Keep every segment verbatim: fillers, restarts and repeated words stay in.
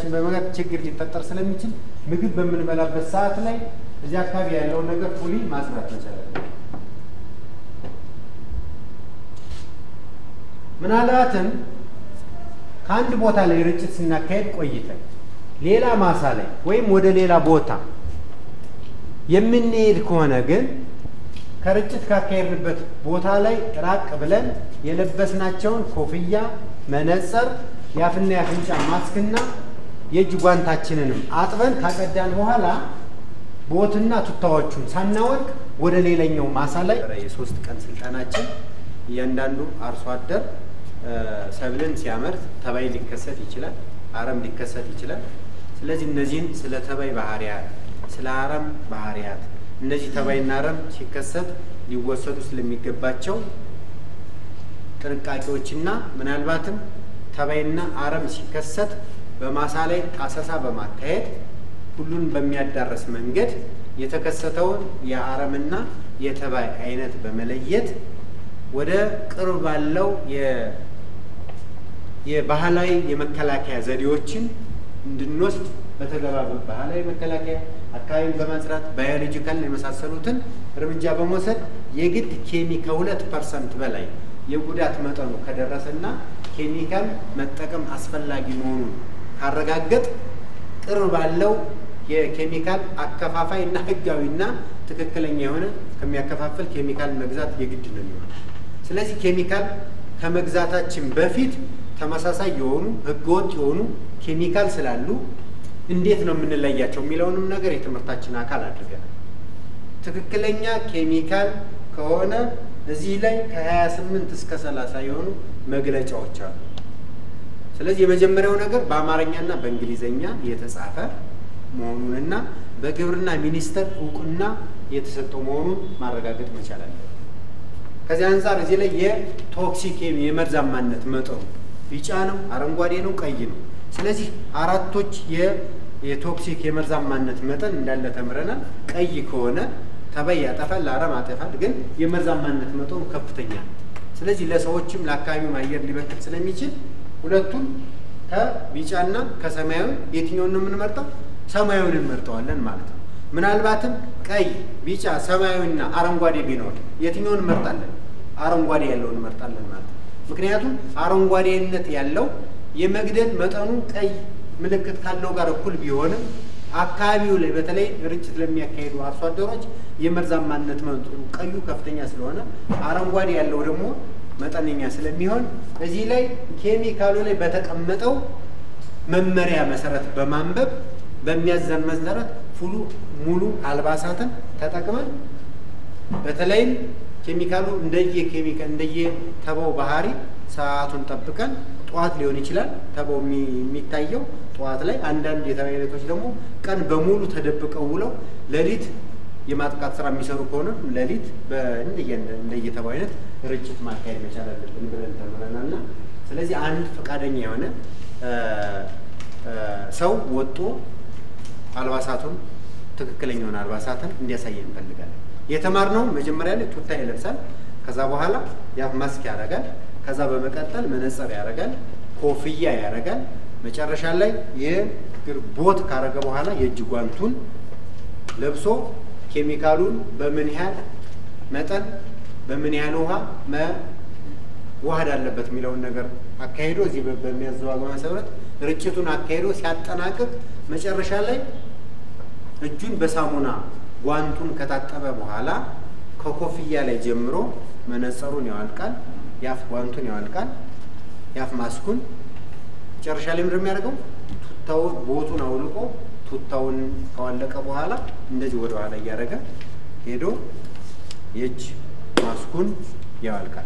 በመጋት ችግር ሊፈጠር ስለሚችል ምግብ በምንበላበት ሰዓት ላይ እዚህ አካባቢ ያለው ነገር ፉሊ ማጽዳት መቻል አለብን። ምናልባትም ከአንድ ቦታ ላይ ርጭት ስናካሄድ ቆይተን ሌላ ማሳ ላይ ወይም ወደ ሌላ ቦታ የምንሄድ ከሆነ ግን ከርጭት ካካሄድንበት ቦታ ላይ ራቅ ብለን የለበስናቸውን ኮፍያ፣ መነጽር፣ ያፍና ያፍንጫ ማስክና የእጅ ጓንታችንንም አጥበን ካቀዳን በኋላ ቦትና ቱታዎቹን ሳናወልቅ ወደ ሌላኛው ማሳ ላይ የሶስት ቀን ስልጠናችን እያንዳንዱ አርሶ አደር ሰብልን ሲያመርት ተባይ ሊከሰት ይችላል፣ አረም ሊከሰት ይችላል። ስለዚህ እነዚህን ስለ ተባይ ባህሪያት፣ ስለ አረም ባህሪያት እነዚህ ተባይና አረም ሲከሰት ሊወሰዱ ስለሚገባቸው ጥንቃቄዎችና ምናልባትም ተባይና አረም ሲከሰት በማሳ ላይ አሰሳ በማካሄድ ሁሉን በሚያዳርስ መንገድ የተከሰተውን የአረምና የተባይ አይነት በመለየት ወደ ቅርብ ባለው የባህላዊ የመከላከያ ዘዴዎችን እንድንወስድ በተገባበ ባህላዊ መከላከያ አካባቢን በማጽዳት ባዮሎጂካል የመሳሰሉትን እርምጃ በመውሰድ የግድ ኬሚካል ከሁለት ፐርሰንት በላይ የጉዳት መጠኑ ከደረሰና ኬሚካል መጠቀም አስፈላጊ መሆኑን ካረጋገጥ ቅርብ ባለው የኬሚካል አከፋፋይና ህጋዊና ትክክለኛ የሆነ ከሚያከፋፍል ኬሚካል መግዛት የግድ ነው የሚሆነው። ስለዚህ ኬሚካል ከመግዛታችን በፊት ተመሳሳይ የሆኑ ህገወጥ የሆኑ ኬሚካል ስላሉ እንዴት ነው የምንለያቸው የሚለውንም ነገር የትምህርታችን አካል አድርገናል። ትክክለኛ ኬሚካል ከሆነ እዚህ ላይ ከሀያ ስምንት እስከ ሰላሳ የሆኑ መግለጫዎች አሉ። ስለዚህ የመጀመሪያው ነገር በአማርኛና በእንግሊዘኛ የተጻፈ መሆኑንና በግብርና ሚኒስቴር እውቅና የተሰጠው መሆኑን ማረጋገጥ መቻል አለብን። ከዚህ አንፃር እዚህ ላይ የቶክሲክ የመርዛማነት መጠኑ ቢጫ ነው፣ አረንጓዴ ነው፣ ቀይ ነው። ስለዚህ አራቶች የቶክሲክ የመርዛማነት መጠን እንዳለ ተምረናል። ቀይ ከሆነ ተባይ ያጠፋል፣ አረም ያጠፋል፣ ግን የመርዛማነት መጠኑ ከፍተኛ ነው። ስለዚህ ለሰዎችም ለአካባቢው አየር ሊበክል ስለሚችል ሁለቱም ከቢጫና ከሰማያዊ የትኛውን ነው የምንመርጠው? ሰማያዊውን እንመርጠዋለን ማለት ነው። ምናልባትም ቀይ፣ ቢጫ፣ ሰማያዊና አረንጓዴ ቢኖር የትኛውን እንመርጣለን? አረንጓዴ ያለውን እንመርጣለን ማለት ነው። ምክንያቱም አረንጓዴነት ያለው የመግደል መጠኑ ቀይ ምልክት ካለው ጋር እኩል ቢሆንም አካባቢው ላይ በተለይ ርጭት ለሚያካሂዱ አርሶ አደሮች የመርዛማነት መጠኑ ቀዩ ከፍተኛ ስለሆነ አረንጓዴ ያለው ደግሞ መጠነኛ ስለሚሆን እዚህ ላይ ኬሚካሉ ላይ በተቀመጠው መመሪያ መሰረት በማንበብ በሚያዘን መሰረት ሙሉ ሙሉ አልባሳትን ተጠቅመን በተለይም ኬሚካሉ እንደየ ኬሚካል እንደየ ተባው ባህሪ ሰዓቱን ጠብቀን ጧት ሊሆን ይችላል ተባው የሚታየው ጧት ላይ አንዳንድ የተባይ አይነቶች ደግሞ ቀን በሙሉ ተደብቀው ውለው ሌሊት የማጥቃት ስራ የሚሰሩ ከሆነ ሌሊት በእንደየ እንደየ ተባው አይነት ርጭት ማካሄድ መቻል አለብን ብለን ተመረናልና ስለዚህ አንድ ፈቃደኛ የሆነ ሰው ወጥቶ አልባሳቱን ትክክለኛውን አልባሳትን እንዲያሳየን እንፈልጋለን። የተማርነው መጀመሪያ ላይ ቱታ ይለብሳል፣ ከዛ በኋላ ያፍ ማስክ ያደርጋል፣ ከዛ በመቀጠል መነጽር ያደርጋል፣ ኮፍያ ያደርጋል፣ መጨረሻ ላይ የእግር ቦት ካረገ በኋላ የእጅ ጓንቱን ለብሶ ኬሚካሉን በምን ያህል መጠን በምን ያህል ውሃ መዋሃድ አለበት የሚለውን ነገር አካሄዶ እዚህ በሚያዘዋወው መሰረት ርጭቱን አካሄዶ ሲያጠናቅቅ መጨረሻ ላይ እጁን በሳሙና ጓንቱን ከታጠበ በኋላ ከኮፍያ ላይ ጀምሮ መነጽሩን ያወልቃል፣ ያፍ ጓንቱን ያወልቃል፣ ያፍ ማስኩን መጨረሻ ላይ ምንድነው የሚያደርገው? ቱታው ቦቱን አውልቆ ቱታውን ካወለቀ በኋላ እንደዚህ ወደ ኋላ ያደረገ ሄዶ የእጅ ማስኩን ያወልቃል።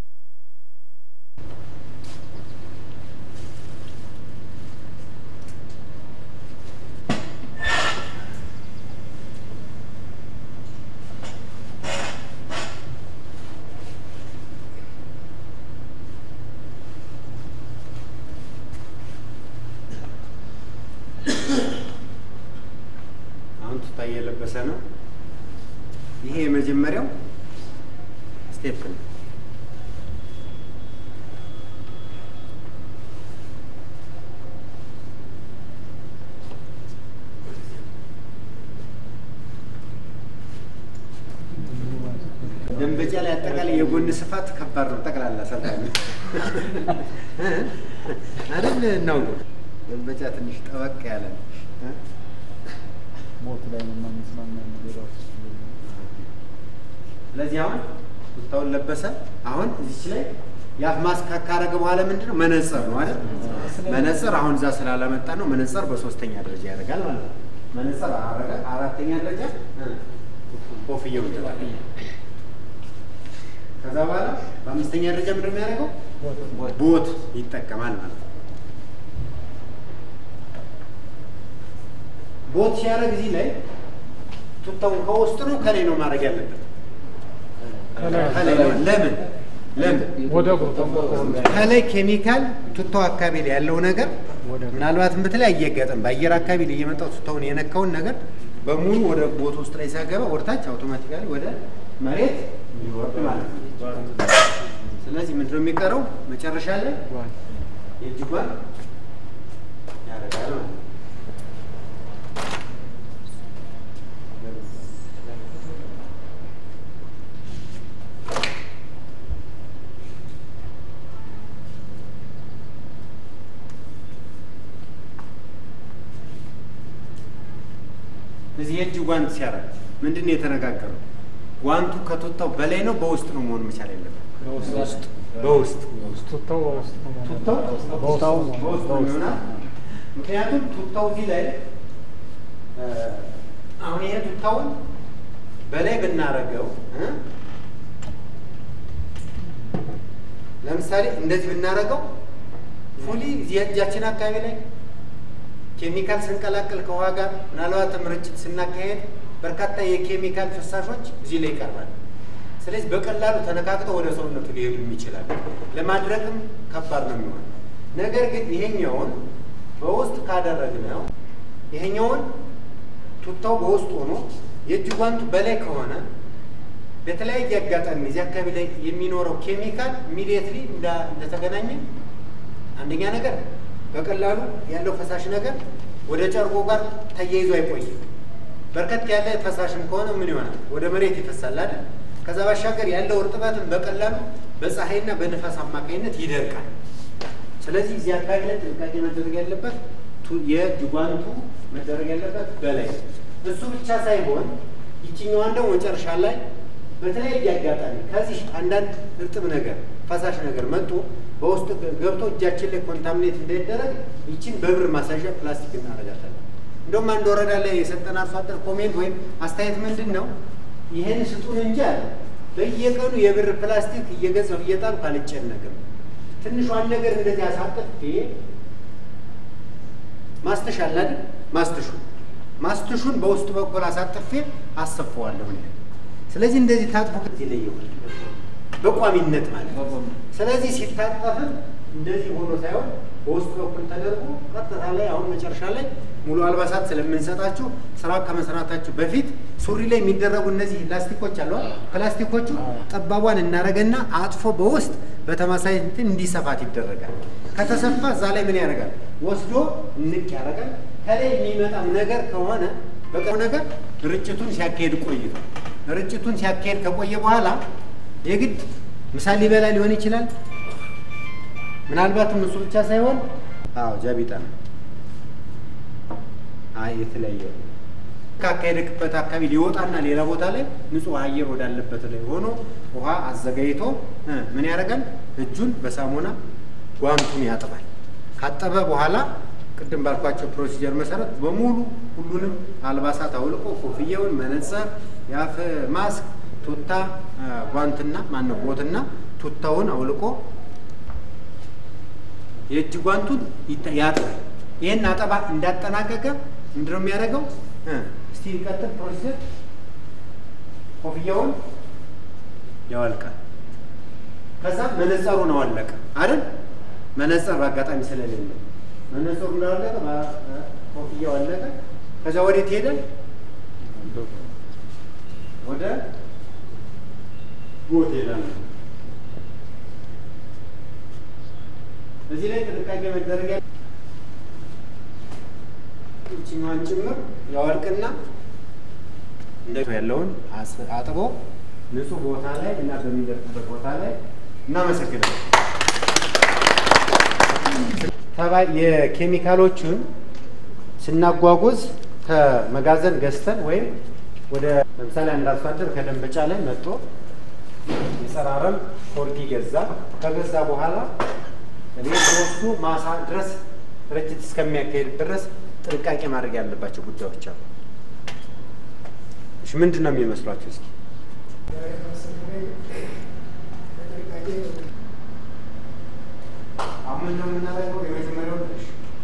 የለበሰ ነው። ይሄ የመጀመሪያው ስቴፕ ነው። የጎን ስፋት ከባድ ነው ጠቅላላ ሰልጣኝ አይደል ነው በመጫ ትንሽ ጠበቅ ያለ ሞት ላይ ነው ማንስማማ ነው ስለዚህ አሁን ቱታውን ለበሰ አሁን እዚች ላይ ያፍ ማስክ ካረገ በኋላ ምንድነው መነጽር ነው አይደል መነጽር አሁን እዛ ስላላመጣ ነው መነጽር በሶስተኛ ደረጃ ያደርጋል ማለት ነው መነጽር አረጋ አራተኛ ደረጃ ኮፍያው ይደረጋል ከዛ በኋላ በአምስተኛ ደረጃ ምንድነው የሚያደርገው ቦት ይጠቀማል ማለት ነው ቦት ሲያደርግ እዚህ ላይ ቱታውን ከውስጥ ነው ከላይ ነው ማድረግ ያለበት ከላይ ነው ለምን ለምን ወደ ከላይ ኬሚካል ቱታው አካባቢ ላይ ያለው ነገር ምናልባትም በተለያየ ገጠም በአየር አካባቢ ላይ የመጣው ቱታውን የነካውን ነገር በሙሉ ወደ ቦት ውስጥ ላይ ሲያገባ ወርታች አውቶማቲካሊ ወደ መሬት ይወርድ ማለት ነው ስለዚህ ምንድነው የሚቀረው መጨረሻ ላይ የእጅ ጓንት ያደርጋል ማለት ነው እዚህ የእጅ ጓንት ሲያደርግ ምንድነው የተነጋገረው ጓንቱ ከቱታው በላይ ነው በውስጥ ነው መሆን መቻል ያለበት በውስጥ በውስጥ ቱታው በውስጥ ቱታው በውስጥ በውስጥ ነው ምክንያቱም ቱታው እዚህ ላይ አሁን ይሄ ቱታውን በላይ ብናረገው ለምሳሌ እንደዚህ ብናረገው ፉሊ እጃችን አካባቢ ላይ ኬሚካል ስንቀላቀል ከውሃ ጋር ምናልባትም ርጭት ስናካሄድ በርካታ የኬሚካል ፍሳሾች እዚህ ላይ ይቀርባል ስለዚህ በቀላሉ ተነካክተው ወደ ሰውነቱ ሊሄዱ ይችላል ለማድረግም ከባድ ነው የሚሆነው ነገር ግን ይሄኛውን በውስጥ ካደረግነው ይሄኛውን ቱታው በውስጥ ሆኖ የእጅ ጓንቱ በላይ ከሆነ በተለያየ አጋጣሚ እዚህ አካባቢ ላይ የሚኖረው ኬሚካል ኢሚዲየትሊ እንደተገናኘ አንደኛ ነገር በቀላሉ ያለው ፈሳሽ ነገር ወደ ጨርቆ ጋር ተያይዞ አይቆይም በርከት ያለ ፈሳሽም ከሆነ ምን ይሆናል ወደ መሬት ይፈሳል አይደል ከዛ ባሻገር ያለው እርጥበትን በቀላሉ በፀሐይና በንፋስ አማካኝነት ይደርቃል ስለዚህ እዚህ አካባቢ ላይ ጥንቃቄ መደረግ ያለበት የእጅ ጓንቱ መደረግ ያለበት በላይ እሱ ብቻ ሳይሆን ይችኛዋን ደግሞ መጨረሻ ላይ በተለያየ አጋጣሚ ከዚህ አንዳንድ እርጥብ ነገር ፈሳሽ ነገር መጥቶ በውስጥ ገብቶ እጃችን ላይ ኮንታሚኔት እንዳይደረግ ይችን በብር ማሳዣ ፕላስቲክ እናደርጋታለን እንደውም አንድ ወረዳ ላይ የሰጠን አርሶ አደር ኮሜንት ወይም አስተያየት ምንድን ነው ይሄን ስጡን እንጂ አለ በየቀኑ የብር ፕላስቲክ እየገዛሁ እየጣልኩ አልጨነቅም ትንሿን ነገር እንደዚህ አሳጥፌ ማስተሻ አለ አይደል ማስተሹ ማስተሹን በውስጥ በኩል አሳጥፌ አሰፋዋለሁ ነው ስለዚህ እንደዚህ ታጥፎ ይለየው በቋሚነት ማለት ነው ስለዚህ ሲታጠፍ እንደዚህ ሆኖ ሳይሆን በውስጥ በኩል ተደርጎ ቀጥታ ላይ አሁን መጨረሻ ላይ ሙሉ አልባሳት ስለምንሰጣችሁ ስራ ከመስራታችሁ በፊት ሱሪ ላይ የሚደረጉ እነዚህ ላስቲኮች አሉ ፕላስቲኮቹ ጠባቧን እናረጋና አጥፎ በውስጥ በተማሳይ እንትን እንዲሰፋት ይደረጋል ከተሰፋ እዛ ላይ ምን ያደርጋል ወስዶ ንቅ ያደርጋል ከላይ የሚመጣ ነገር ከሆነ በቀው ነገር ርጭቱን ሲያካሄድ ቆይቶ ርጭቱን ሲያካሄድ ከቆየ በኋላ የግድ ምሳሌ በላ ሊሆን ይችላል ምናልባትም እሱ ብቻ ሳይሆን አዎ ጃቢጣ አይ የተለየ ካካሄደበት አካባቢ ሊወጣና ሌላ ቦታ ላይ ንጹህ አየር ወዳለበት ላይ ሆኖ ውሃ አዘጋጅቶ ምን ያደርጋል እጁን በሳሙና ጓንቱን ያጥባል ካጠበ በኋላ ቅድም ባልኳቸው ፕሮሲጀር መሰረት በሙሉ ሁሉንም አልባሳት አውልቆ ኮፍያውን መነጽር ያፍ ማስክ ቱታ ጓንትና ማነው ቦትና ቱታውን አውልቆ የእጅ ጓንቱን ያጥባል ይሄን አጠባ እንዳጠናቀቀ ምንድነው የሚያደርገው እስቲ ይቀጥል ፕሮሲጀር ኮፍያውን ያወልቃል ከዛ መነጽሩን አወለቀ አይደል መነጽር በአጋጣሚ ስለሌለ መነጽሩ እንዳወለቀ ኮፍያው አለቀ ከዛ ወዴት ሄደ ወደ ቦት ሄዳል እዚህ ላይ ጥንቃቄ መደረግ ይችኛዋን ጭምር ያወልቅና እንደው ያለውን አጥቦ ንጹህ ቦታ ላይ እና በሚደርቁበት ቦታ ላይ እናመሰግናለን። ተባይ የኬሚካሎቹን ስናጓጉዝ ከመጋዘን ገዝተን ወይም ወደ ለምሳሌ አንድ አርሶ አደር ከደንበጫ ላይ መጥቶ የጸረ አረም ፎርዲ ገዛ። ከገዛ በኋላ ለወስዱ ማሳ ድረስ ርጭት እስከሚያካሄድ ድረስ ጥንቃቄ ማድረግ ያለባቸው ጉዳዮች አሉ። እሺ ምንድን ነው የሚመስሏችሁ? እስኪ አሁን ነው የምናደርገው የመጀመሪያው ትንሽ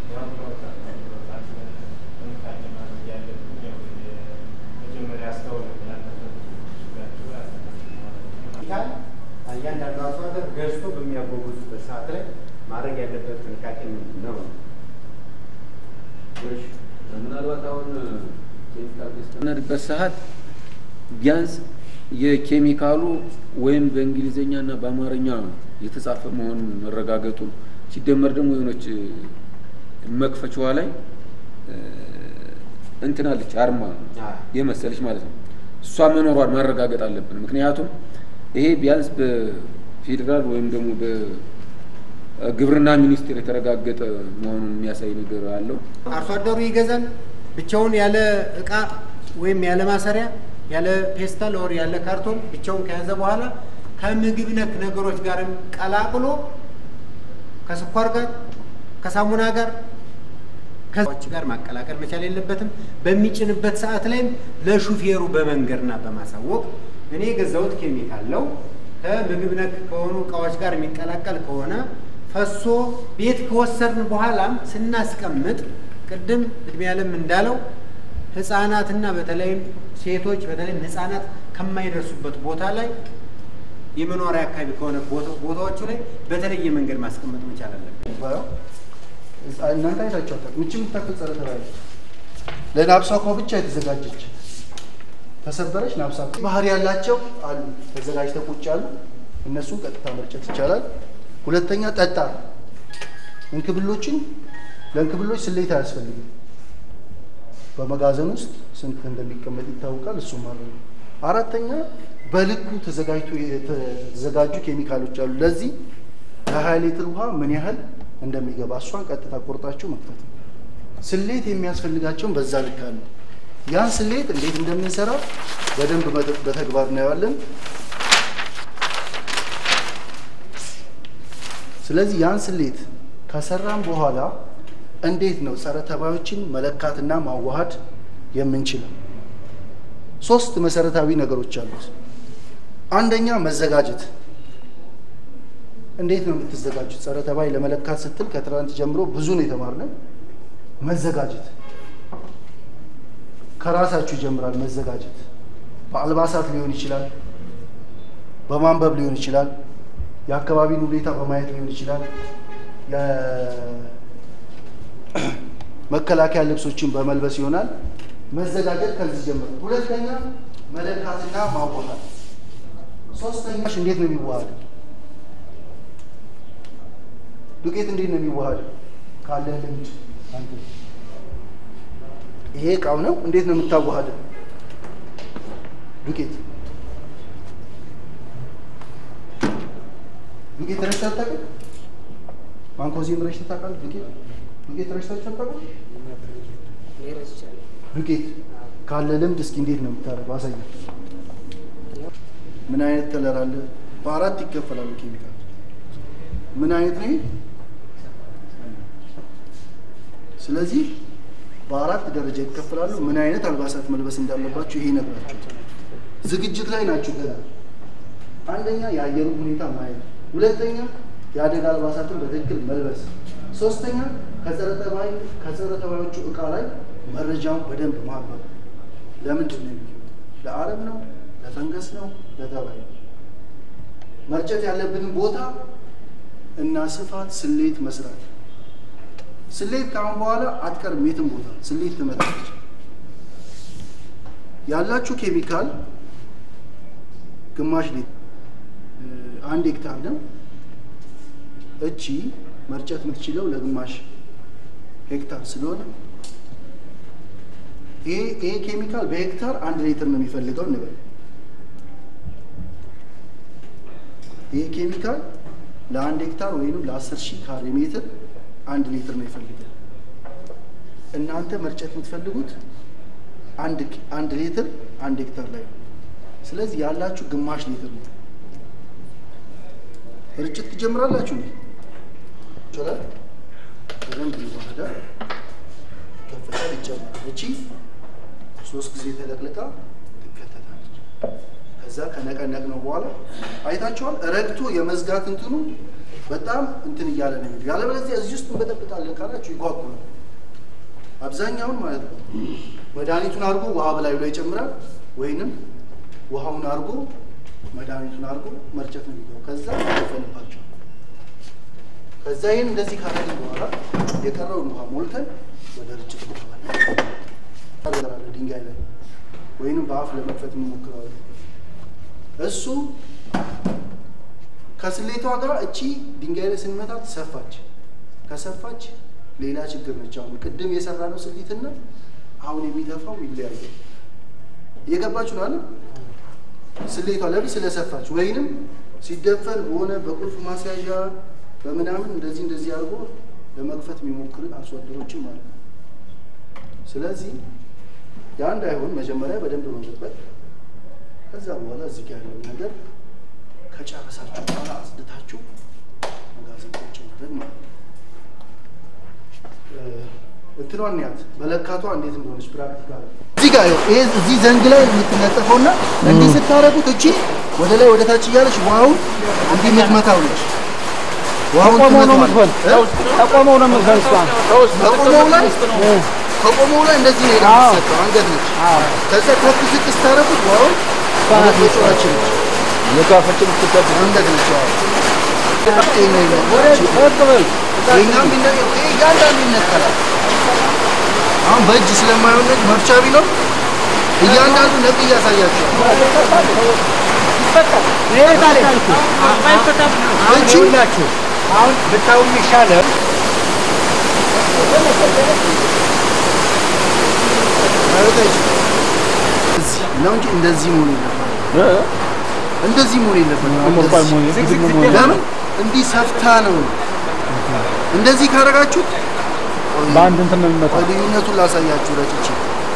እያንዳንዱ አርሶ አደር ገዝቶ በሚያጓጉዙበት ሰዓት ላይ ማድረግ ያለበት ጥንቃቄ ምንድን ነው? ምናልባት አሁን ኬሚካል በስተነድበት ሰዓት ቢያንስ የኬሚካሉ ወይም በእንግሊዘኛ እና በአማርኛ የተጻፈ መሆኑን መረጋገጡን ሲደመር ደግሞ የሆነች መክፈቻዋ ላይ እንትናለች አርማ የመሰለች ማለት ነው። እሷ መኖሯን ማረጋገጥ አለብን። ምክንያቱም ይሄ ቢያንስ በፌደራል ወይም ደግሞ በግብርና ሚኒስቴር የተረጋገጠ መሆኑን የሚያሳይ ነገር አለው። አርሶ አደሩ ይገዛል ብቻውን ያለ እቃ ወይም ያለ ማሰሪያ ያለ ፔስታል ኦር ያለ ካርቶን ብቻውን ከያዘ በኋላ ከምግብ ነክ ነገሮች ጋርም ቀላቅሎ ከስኳር ጋር ከሳሙና ጋር ከዛዎች ጋር ማቀላቀል መቻል የለበትም። በሚጭንበት ሰዓት ላይም ለሹፌሩ በመንገርና በማሳወቅ እኔ የገዛሁት ኬሚካል ነው ከምግብ ነክ ከሆኑ እቃዎች ጋር የሚቀላቀል ከሆነ ፈሶ ቤት ከወሰድን በኋላም ስናስቀምጥ ቅድም እድሜ ያለም እንዳለው ህፃናትና በተለይም ሴቶች በተለይም ህፃናት ከማይደርሱበት ቦታ ላይ የመኖሪያ አካባቢ ከሆነ ቦታዎቹ ላይ በተለየ መንገድ ማስቀመጥ መቻል አለብን። እናንተ አይታችኋታል። ምች የምታክል ጸረ ተባይ ለናብሳኮ ብቻ የተዘጋጀች ተሰበረች ናብሳኮ ባህሪ ያላቸው አሉ ተዘጋጅተው ቁጭ ያሉ እነሱን ቀጥታ መርጨት ይቻላል። ሁለተኛ ጠጣር እንክብሎችን ለእንክብሎች ስሌት አያስፈልግም። በመጋዘን ውስጥ ስንት እንደሚቀመጥ ይታወቃል። እሱ ማለት ነው። አራተኛ በልኩ ተዘጋጅቶ የተዘጋጁ ኬሚካሎች አሉ። ለዚህ ከሀያ ሊትር ውሃ ምን ያህል እንደሚገባ እሷን ቀጥታ ቆርጣችሁ መክተት ነው። ስሌት የሚያስፈልጋቸውን በዛ ልክ አለ። ያን ስሌት እንዴት እንደምንሰራ በደንብ በተግባር እናየዋለን። ስለዚህ ያን ስሌት ከሰራን በኋላ እንዴት ነው ጸረ ተባዮችን መለካትና ማዋሃድ የምንችለው? ሶስት መሰረታዊ ነገሮች አሉት። አንደኛ መዘጋጀት። እንዴት ነው የምትዘጋጁት? ጸረ ተባይ ለመለካት ስትል ከትራንት ጀምሮ ብዙ ነው የተማርነው። መዘጋጀት ከራሳችሁ ይጀምራል። መዘጋጀት በአልባሳት ሊሆን ይችላል፣ በማንበብ ሊሆን ይችላል፣ የአካባቢን ሁኔታ በማየት ሊሆን ይችላል፣ የመከላከያ ልብሶችን በመልበስ ይሆናል። መዘጋጀት ከዚህ ጀምሮ። ሁለተኛ መለካትና ማዋሃድ። ሶስተኛ እንዴት ነው የሚዋሃደው? ዱቄት እንዴት ነው የሚዋሃደው? ካለ ልምድ አንተ ይሄ እቃው ነው እንዴት ነው የምታዋሃደው? ዱቄት ዱቄት ረሽተህ አታውቅም? ማንኮዚየም ረሽተህ ታውቃለህ? ዱቄት ዱቄት ረሽተህ አታውቅም? ዱቄት ካለ ልምድ እስኪ እንዴት ነው የምታደርገው? አሳየኝ። ምን አይነት ከለር አለ? በአራት ይከፈላሉ ኬሚካል። ምን አይነት ነው? ስለዚህ በአራት ደረጃ ይከፈላሉ። ምን አይነት አልባሳት መልበስ እንዳለባችሁ ይሄ ይነግራችኋል። ዝግጅት ላይ ናችሁ ገና። አንደኛ የአየሩ ሁኔታ ማየት፣ ሁለተኛ የአደጋ አልባሳትን በትክክል መልበስ፣ ሶስተኛ ከጸረ ተባይ ከጸረ ተባዮቹ እቃ ላይ መረጃውን በደንብ ማንበብ። ለምንድን ነው? ለአረም ነው? ለፈንገስ ነው? ለተባይ? መርጨት ያለብንን ቦታ እና ስፋት ስሌት መስራት። ስሌት ካሁን በኋላ አትቀርም። የትም ቦታ ስሌት ትመጣለች። ያላችሁ ኬሚካል ግማሽ ሊትር አንድ ሄክታር ነው። እቺ መርጨት የምትችለው ለግማሽ ሄክታር ስለሆነ ይሄ ይሄ ኬሚካል በሄክታር አንድ ሊትር ነው የሚፈልገው እንበል። ይሄ ኬሚካል ለአንድ ሄክታር ወይንም ለአስር ሺህ ካሬ ሜትር አንድ ሊትር ነው ይፈልጋል። እናንተ መርጨት የምትፈልጉት አንድ አንድ ሊትር አንድ ሄክታር ላይ ነው። ስለዚህ ያላችሁ ግማሽ ሊትር ነው። ርጭት ትጀምራላችሁ ነው ይችላል። በደንብ ይዋሃዳል። ከፈታ ይጨምራል። እቺ ሶስት ጊዜ ተለቅልቃ ትከተታለች። ከዛ ከነቀነቅ ነው በኋላ አይታችኋል። ረግቶ የመዝጋት እንትኑ በጣም እንትን እያለ ነው የሚሄድ። ያለበለዚያ እዚህ ውስጥ እንበጠብጣለን ካላችሁ ይጓጉላል። አብዛኛውን ማለት ነው መድኃኒቱን አድርጎ ውሃ በላዩ ላይ ይጨምራል፣ ወይንም ውሃውን አድርጎ መድኃኒቱን አድርጎ መርጨት ነው የሚገባው። ከዛ ይፈልባቸዋል። ከዛ ይሄን እንደዚህ ካደረግን በኋላ የቀረውን ውሃ ሞልተን ወደ ርጭት እንገባለን። አደራለ ድንጋይ ላይ ወይንም በአፍ ለመክፈት እንሞክራለን። እሱ ከስሌቷ ጋር እቺ ድንጋይ ላይ ስንመታት ሰፋች። ከሰፋች ሌላ ችግር ነች። አሁን ቅድም የሰራነው ስሊትና አሁን የሚተፋው ይለያያል። እየገባችሁ ነው አይደል? ስሌቷ ለምን ስለሰፋች ወይንም ሲደፈን በሆነ በቁልፍ ማስያዣ በምናምን እንደዚህ እንደዚህ አድርጎ ለመክፈት የሚሞክር አርሶ አደሮችም አሉ። ስለዚህ ያ እንዳይሆን መጀመሪያ በደንብ መጠበቅ፣ ከዛ በኋላ እዚህ ጋር ያለው ነገር ከጨረሳችሁ በኋላ አጽድታችሁ መጋዘን ቁጭ ማድረግ ማለት ነው። እንትኗን ያት መለካቷ እንዴት እንደሆነች ፕራክቲካል እዚህ ጋር ይሄ እዚህ ዘንግ ላይ የምትነጠፈውና እንዲህ ስታረጉት እቺ ወደ ላይ ወደ ታች እያለች ዋውን እንዲህ የምትመታው ነች። ዋውን ትመታው ተቆመው ነው የምትገንሷን ተቆመው ላይ ተቆመው ላይ እንደዚህ ነው የሚሰጠው አንገት ነች። ከዛ ከፍ ዝቅ ስታረጉት ዋው ወጥቷችን ነች የካፈችን ትከብ አንገት ነች። ይሄ ነው ወጥቷል እኛም ቢነገር ይሄ ያንዳንዱ ይነካላል። አሁን በእጅ ስለማይሆን መፍቻ ቢኖር እያንዳንዱ ነቅ እያሳያችሁ ይፈታል። ይሄ ታለ አይፈታም። አንቺ ሁላችሁ አሁን ብታው ይሻላል። እዚህ ነው እንጂ እንደዚህ መሆን የለበትም። እንደዚህ መሆን የለበትም። ለምን እንዲህ ሰፍታ ነው። እንደዚህ ካረጋችሁት በአንድ እንትን ነው የሚመጣው። ልዩነቱን ላሳያችሁ ረጭቼ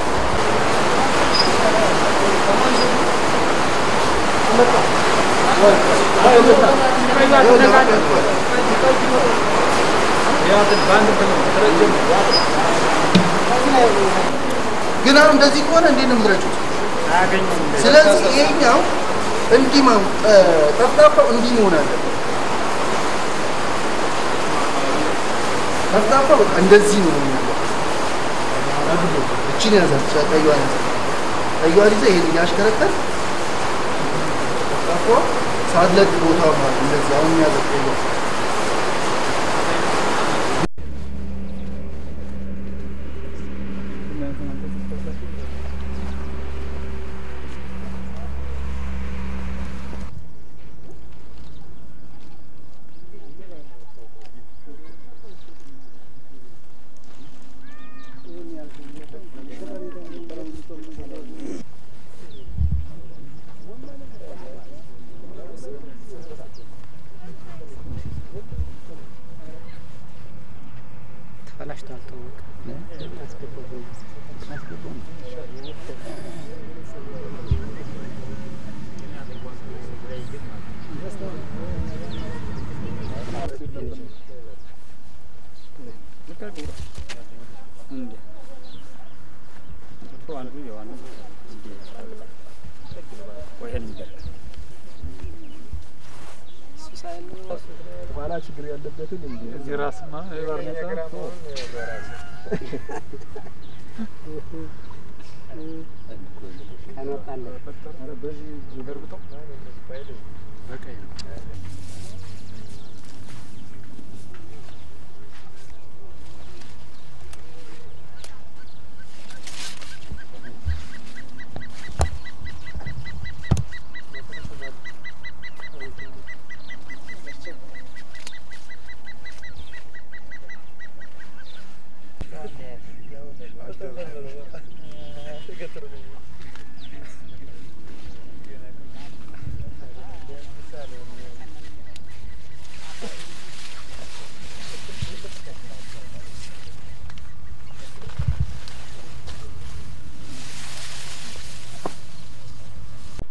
ግን አሁን እንደዚህ ከሆነ እንዴት ነው የምትረጩት? ስለዚህ ይሄኛው እንዲህ ጠፍጣፋው እንዲህ መሆን አለበት። ጠፍጣፋው በቃ እንደዚህ ነው የሚሆነው። እቺን ያዛች ቀይዋን ያዛች ቀይዋን ይዘህ ይሄን እያሽከረከር ጠፍጣፋው ሳትለቅ ቦታው ማለት እንደዚህ አሁን ያዘች ቀይዋ ዋላ ችግር ያለበትን እዚህ ራስማ ይባርነታ አናጣለ ፈጠረ በዚህ ዝገርብጠው በቃ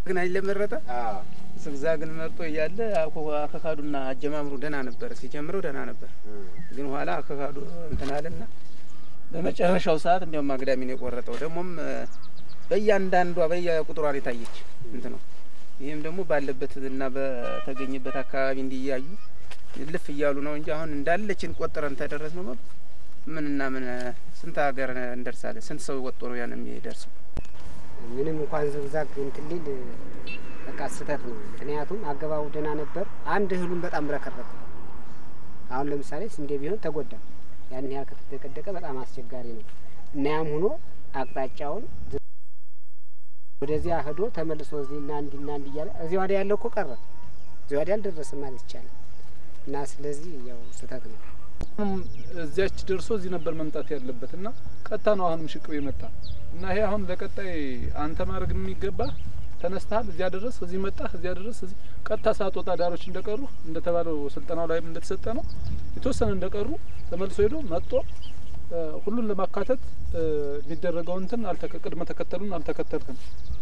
ግን አይለመረጠ አዎ ዝግዛግን መርጦ እያለ አከካዱና አጀማምሩ ደህና ነበር ሲጀምረው ደህና ነበር ግን ኋላ አከካዱ እንትን አለና በመጨረሻው ሰዓት እንደውም አግዳሚን የቆረጠው ደሞም በእያንዳንዷ በየቁጥሯ ላይ ታየች እንት ነው ይሄም ደግሞ ባለበትና በተገኘበት አካባቢ እንዲያዩ ልፍ ይያሉ ነው እንጂ አሁን እንዳለችን ቆጥረን ተደረስ ነው ምንና ምን ስንት ሀገር እንደርሳለን ስንት ሰው ወጥቶ ነው ያን የሚደርሰው ምንም እንኳን ዝግዛግ እንትልል በቃ ስተት ነው ምክንያቱም አገባው ደና ነበር አንድ እህሉን በጣም ረከረከ አሁን ለምሳሌ ስንዴ ቢሆን ተጎዳ ያን ያህል ከተደቀደቀ በጣም አስቸጋሪ ነው እና ያም ሆኖ አቅጣጫውን ወደዚያ ሄዶ ተመልሶ እዚህና እንዲና እንዲ ያለ እዚህ ወዲያ ያለው እኮ ቀረ እዚህ ወዲያ አልደረሰ ማለት ይቻላል እና ስለዚህ ያው ስተት ነው እዚያች ደርሶ እዚህ ነበር መምጣት ያለበትና ቀጣ ነው አሁንም ሽቅብ ይመጣ እና ይሄ አሁን ለቀጣይ አንተ ማድረግ የሚገባ ተነስተሃል እዚያ ድረስ እዚህ መጣህ እዚያ ድረስ እዚህ ቀጣ ሳትወጣ ዳሮች እንደቀሩ እንደተባለው ስልጠናው ላይ እንደተሰጠ ነው የተወሰነ እንደቀሩ ተመልሶ ሄዶ መጥቶ ሁሉን ለማካተት የሚደረገው እንትን አልተከቀድመ ተከተሉን አልተከተልክም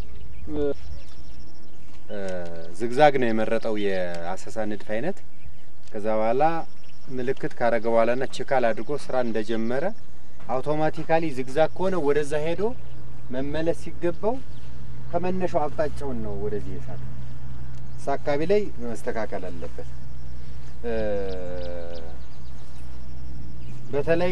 ዝግዛግ ነው የመረጠው የአሰሳ ንድፍ አይነት ከዛ በኋላ ምልክት ካረገ በኋላና ቼካል አድርጎ ስራ እንደጀመረ አውቶማቲካሊ ዝግዛግ ከሆነ ወደዛ ሄዶ መመለስ ሲገባው ከመነሻው አቅጣጫውን ነው ወደዚህ ይሳል ሳካቢ ላይ መስተካከል አለበት በተለይ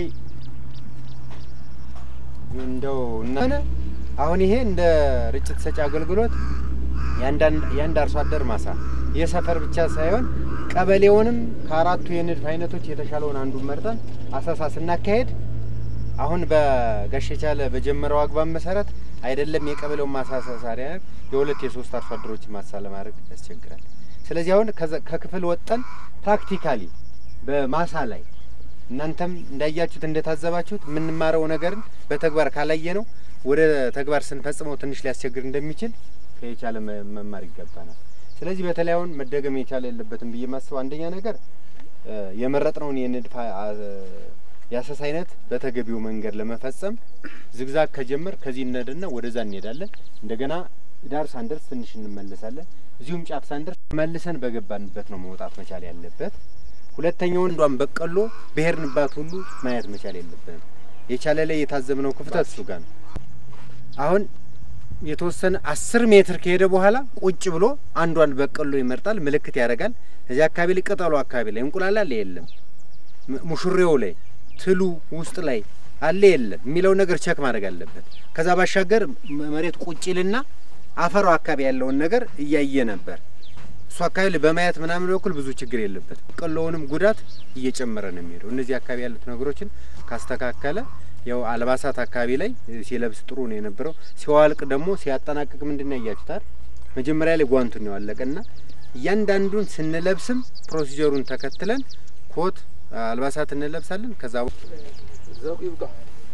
እንደው እና አሁን ይሄ እንደ ርጭት ሰጪ አገልግሎት ያንዳንድ ያንድ አርሶ አደር ማሳ የሰፈር ብቻ ሳይሆን ቀበሌውንም ከአራቱ የንድፍ አይነቶች የተሻለውን አንዱን መርጠን አሳሳ ስናካሄድ አሁን በጋሸቻለ በጀመረው አግባብ መሰረት አይደለም የቀበሌው ማሳሳሪያ የሁለት የሶስት አርሶ አደሮች ማሳ ለማድረግ ያስቸግራል ስለዚህ አሁን ከክፍል ወጣን ፕራክቲካሊ በማሳ ላይ እናንተም እንዳያችሁት እንደታዘባችሁት ምን ማረው ነገር በተግባር ካላየ ነው ወደ ተግባር ስንፈጽመው ትንሽ ሊያስቸግር እንደሚችል ከየቻለ መማር ይገባናል ስለዚህ በተለያውን መደገም የቻለ የለበትም ብዬ ማስበው አንደኛ ነገር የመረጥነውን የንድፍ ያሰሳ አይነት በተገቢው መንገድ ለመፈጸም ዝግዛግ ከጀመር ከዚህ እንደና ወደዛ እንሄዳለን እንደገና ዳር ሳንደርስ ትንሽ እንመለሳለን እዚሁም ጫፍ ሳንደርስ መልሰን በገባንበት ነው መውጣት መቻል ያለበት ሁለተኛው እንዷን በቀሎ ብሄርንባት ሁሉ ማየት መቻል የለበትም የቻለ ላይ የታዘብነው ክፍተት እሱ ጋር ነው አሁን የተወሰነ አስር ሜትር ከሄደ በኋላ ቁጭ ብሎ አንዷን በቀሎ ይመርጣል ምልክት ያደርጋል እዚያ አካባቢ ላይ ቅጠሉ አካባቢ ላይ እንቁላል አለ የለም ሙሽሬው ላይ ትሉ ውስጥ ላይ አለ የለም የሚለው ነገር ቼክ ማድረግ አለበት ከዛ ባሻገር መሬት ቁጭልና አፈሩ አካባቢ ያለውን ነገር እያየ ነበር እሱ አካባቢ በማየት ምናምን በኩል ብዙ ችግር የለበት ቀሎውንም ጉዳት እየጨመረ ነው የሚሄደው እነዚህ አካባቢ ያሉት ነገሮችን ካስተካከለ ያው አልባሳት አካባቢ ላይ ሲለብስ ጥሩ ነው የነበረው ሲዋልቅ ደግሞ ሲያጠናቅቅ ምንድነው ያያችሁታል መጀመሪያ ላይ ጓንቱን ነው አለቀና እያንዳንዱን ስንለብስም ፕሮሲጀሩን ተከትለን ኮት አልባሳት እንለብሳለን ከዛ ዘቁ ይብቃ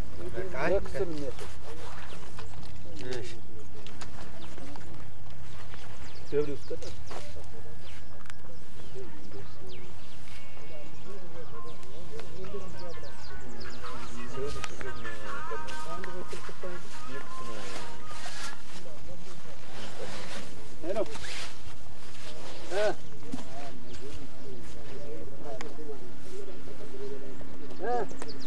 እሺ ገብሩ እስከታ Hello. Eh. Eh.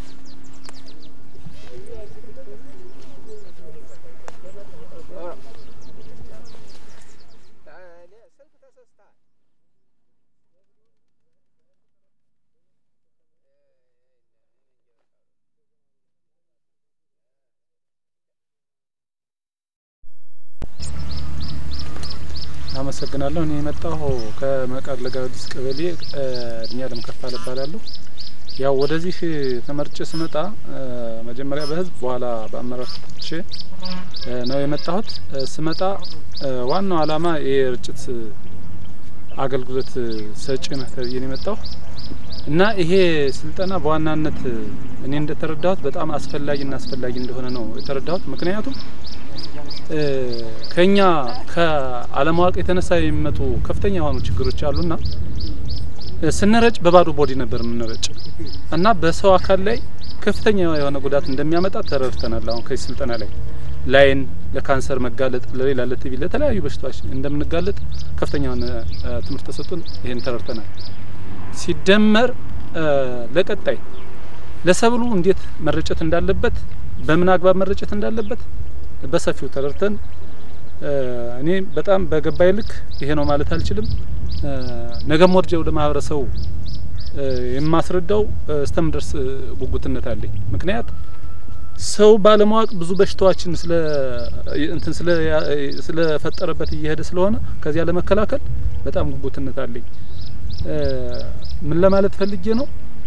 አመሰግናለሁ እኔ የመጣሁ ከመቃር ለጋዲስ ቀበሌ እድኛ ለምከፋለ ባላሉ ያው ወደዚህ ተመርጬ ስመጣ መጀመሪያ በህዝብ በኋላ በአመራሮች ነው የመጣሁት ስመጣ ዋናው አላማ የርጭት አገልግሎት ሰጪ ነው ተብዬ ነው የመጣሁ እና ይሄ ስልጠና በዋናነት እኔ እንደተረዳሁት በጣም አስፈላጊና አስፈላጊ እንደሆነ ነው የተረዳሁት ምክንያቱም ከኛ ከአለማወቅ የተነሳ የሚመጡ ከፍተኛ የሆኑ ችግሮች አሉና ስንረጭ በባዶ ቦዲ ነበር የምንረጭ እና በሰው አካል ላይ ከፍተኛ የሆነ ጉዳት እንደሚያመጣ ተረድተናል አሁን ከዚህ ስልጠና ላይ ላይን ለካንሰር መጋለጥ ለሌላ ለቲቪ ለተለያዩ በሽታዎች እንደምንጋለጥ ከፍተኛ የሆነ ትምህርት ተሰጥቶን ይሄን ተረድተናል። ሲደመር ለቀጣይ ለሰብሉ እንዴት መረጨት እንዳለበት በምን አግባብ መረጨት እንዳለበት በሰፊው ተረድተን እኔ በጣም በገባይ ልክ ይሄ ነው ማለት አልችልም። ነገም ወርጀው ለማህበረሰቡ የማስረዳው እስተምደርስ ጉጉትነት አለኝ። ምክንያት ሰው ባለማወቅ ብዙ በሽታዎችን ስለ እንትን ስለ ስለፈጠረበት እየሄደ ስለሆነ ከዚያ ለመከላከል በጣም ጉጉትነት አለኝ። ምን ለማለት ፈልጌ ነው?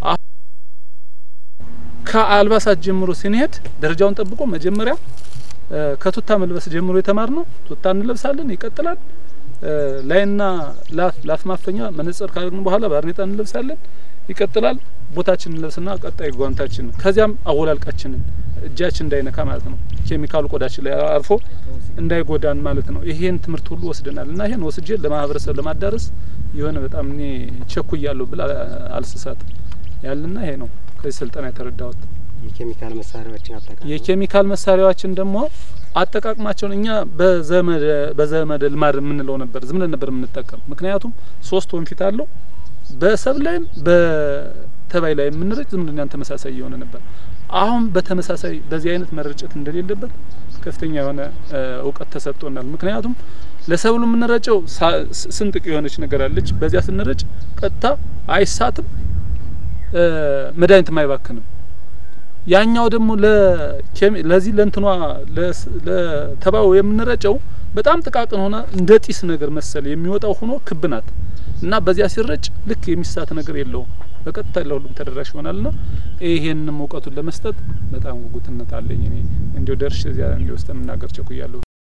ከአልባሳት ጀምሮ ሲንሄድ ደረጃውን ጠብቆ መጀመሪያ ከቱታ መልበስ ጀምሮ የተማርነው ቱታ እንለብሳለን፣ ይቀጥላል። ላይና ላፍ ላፍ ማፈኛ መነጽር ካደረግን በኋላ ባርኔጣ እንለብሳለን፣ ይቀጥላል። ቦታችን እንለብስና ቀጣይ ጓንታችን ከዚያም አወላልቃችንን እጃችን እንዳይነካ ማለት ነው። ኬሚካሉ ቆዳችን ላይ አርፎ እንዳይጎዳን ማለት ነው። ይሄን ትምህርት ሁሉ ወስደናል እና ይሄን ወስጄ ለማህበረሰብ ለማዳረስ የሆነ በጣም እኔ ቸኩያለሁ ብል አልስሳት ያለና ይሄ ነው ከዚህ ስልጠና የተረዳሁት። የኬሚካል መሳሪያዎችን አጠቃቀም የኬሚካል መሳሪያዎችን ደግሞ አጠቃቅማቸውን እኛ በዘመድ በዘመድ ልማድ የምንለው ነበር፣ ዝም ብለን ነበር የምንጠቀም። ምክንያቱም ሶስት ወንፊት አለው በሰብ ላይም በተባይ ላይ የምንረጭ ዝም ብለን ተመሳሳይ የሆነ ነበር። አሁን በተመሳሳይ በዚህ አይነት መረጨት እንደሌለበት ከፍተኛ የሆነ እውቀት ተሰጥቶናል። ምክንያቱም ለሰብሉ የምንረጨው ስንጥቅ የሆነች ነገር አለች። በዚያ ስንረጭ ቀጥታ አይሳትም፣ መድኃኒትም አይባክንም። ያኛው ደግሞ ለዚህ ለእንትኗ ለተባው የምንረጨው በጣም ጥቃቅን ሆና እንደ ጢስ ነገር መሰል የሚወጣው ሆኖ ክብ ናት እና በዚያ ሲረጭ ልክ የሚሳት ነገር የለውም፣ በቀጥታ ለሁሉም ተደራሽ ይሆናልና ይሄንን እውቀቱን ለመስጠት በጣም ጉጉትነት አለኝ። እኔ እንዲው ደርሽ እዚያ እንዲው ውስጥ መናገር ቸኩያለሁ።